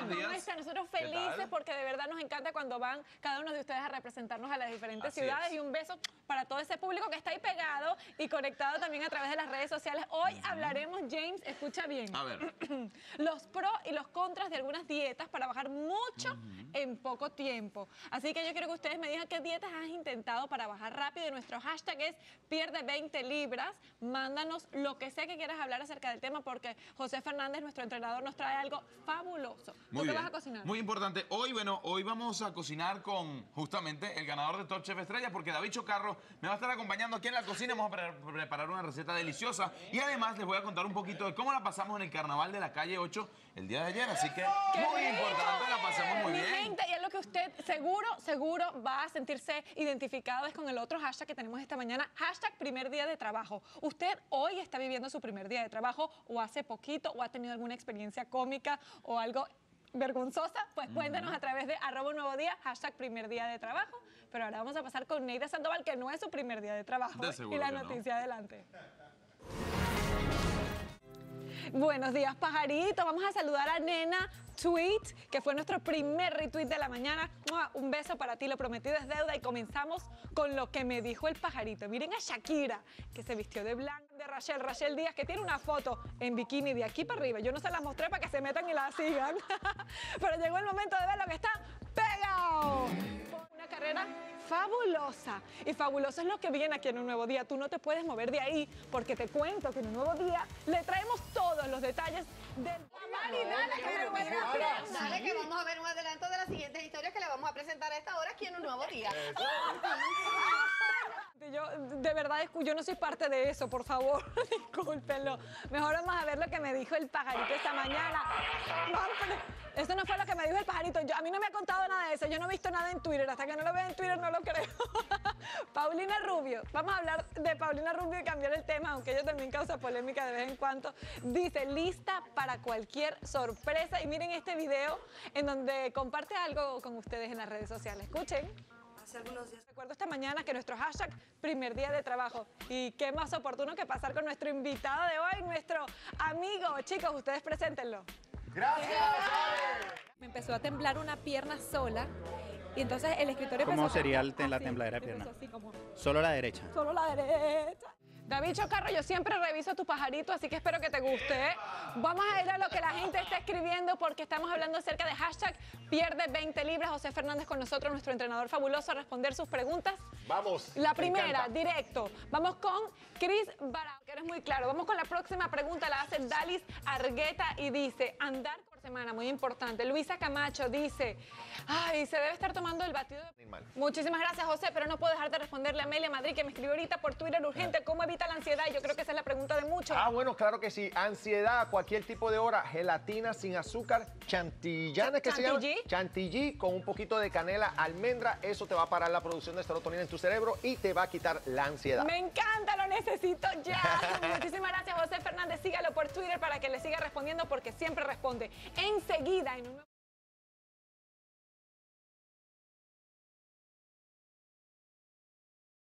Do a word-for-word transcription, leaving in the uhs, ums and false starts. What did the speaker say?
buenos días. ¿Cómo están? Nosotros felices porque de verdad nos encanta cuando van cada uno de ustedes a representarnos a las diferentes Así ciudades. es. Y un beso para todo ese público que está ahí pegado y conectado también a través de las redes sociales. Hoy uh-huh. hablaremos, James, escucha bien. A ver. Los pros y los contras de algunas dietas para bajar mucho uh-huh. en poco tiempo. Así que yo quiero que ustedes me digan qué dietas has intentado para bajar rápido. Y nuestro hashtag es pierde veinte libras. Mándanos lo que sea que quieras hablar acerca del tema porque José Fernández, nuestro entrenador, nos trae algo fabuloso. Muy ¿Tú qué bien. vas a cocinar? Muy importante. Hoy, bueno, hoy vamos a cocinar con justamente el ganador de Top Chef Estrella porque David Chocarro me va a estar acompañando aquí en la cocina. Vamos a pre preparar una receta deliciosa y además les voy a contar un poquito de cómo la pasamos en el carnaval de la calle ocho el día de ayer. Así que muy bien. importante, la pasamos muy Mi bien. gente, y es lo que usted seguro, seguro va a sentirse identificado es con el otro hashtag que tenemos esta mañana, hashtag primer día de trabajo. Usted hoy está viviendo su primer día de trabajo o hace poquito o ha tenido alguna experiencia cómica o algo vergonzosa, pues cuéntanos a través de arroba un nuevo día, hashtag primer día de trabajo. Pero ahora vamos a pasar con Neida Sandoval, que no es su primer día de trabajo. De seguro y la que noticia no. adelante. Buenos días, pajarito. Vamos a saludar a Nena Tweet, que fue nuestro primer retweet de la mañana. Un beso para ti, lo prometido es deuda. Y comenzamos con lo que me dijo el pajarito. Miren a Shakira, que se vistió de blanco, de Rachel, Rachel Díaz, que tiene una foto en bikini de aquí para arriba. Yo no se la mostré para que se metan y la sigan. Pero llegó el momento de ver lo que está pegado. Una carrera fabulosa. Y fabuloso es lo que viene aquí en Un Nuevo Día. Tú no te puedes mover de ahí porque te cuento que en Un Nuevo Día le traemos todos los detalles del... Mari, dale, que me muestra la pierna. Dale, que vamos a ver un adelanto de las siguientes historias que le vamos a presentar a esta hora aquí en Un Nuevo Día. Yo, de verdad, yo no soy parte de eso, por favor, discúlpenlo. Mejor vamos a ver lo que me dijo el pajarito esta mañana. Eso no fue lo que me dijo el pajarito. Yo, a mí no me ha contado nada de eso. Yo no he visto nada en Twitter. Hasta que no lo vea en Twitter no lo creo. Paulina Rubio. Vamos a hablar de Paulina Rubio y cambiar el tema, aunque ella también causa polémica de vez en cuando. Dice, lista para cualquier sorpresa. Y miren este video en donde comparte algo con ustedes en las redes sociales. Escuchen. Hace algunos días. Recuerdo esta mañana que nuestro hashtag primer día de trabajo. Y qué más oportuno que pasar con nuestro invitado de hoy, nuestro amigo. Chicos, ustedes preséntenlo. ¡Gracias! Me empezó a temblar una pierna sola y entonces el escritorio ¿Cómo empezó sería a... el, la así, tembladera de pierna? así como... Solo la derecha. Solo la derecha. David Chocarro, yo siempre reviso tu pajarito, así que espero que te guste. ¿eh? Vamos a ir a lo que la gente está escribiendo porque estamos hablando acerca de hashtag pierde veinte libras. José Fernández con nosotros, nuestro entrenador fabuloso, a responder sus preguntas. Vamos. La primera, directo. Vamos con Chris Barao, que eres muy claro. Vamos con la próxima pregunta, la hace Dalis Argueta y dice, andar por semana, muy importante. Luisa Camacho dice, ay, se debe estar tomando el batido de... Animal. Muchísimas gracias, José, pero no puedo dejar de responderle a Amelia Madrid, que me escribió ahorita por Twitter urgente, ¿cómo evita la ansiedad? Y yo creo que esa es la pregunta de muchos. Ah, bueno, claro que sí. Ansiedad a cualquier tipo de hora. Gelatina sin azúcar, chantilly, ¿qué se llama? Chantilly. Chantilly con un poquito de canela, almendra. Eso te va a parar la producción de serotonina en tu cerebro y te va a quitar la ansiedad. Me encanta, lo necesito ya. Muchísimas gracias, José Fernández. Sígalo por Twitter para que le siga respondiendo porque siempre responde. Enseguida, en un